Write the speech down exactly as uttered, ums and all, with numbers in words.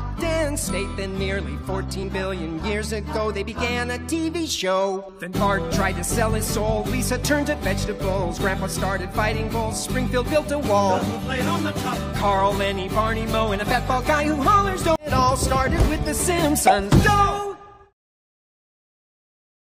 Washington State. Then nearly fourteen billion years ago they began a T V show. Then Bart tried to sell his soul, Lisa turned to vegetables, Grandpa started fighting bulls, Springfield built a wall. On the top. Carl, Lenny, Barney, Moe, and a fat bald guy who hollers. It all started with the Simpsons. Go!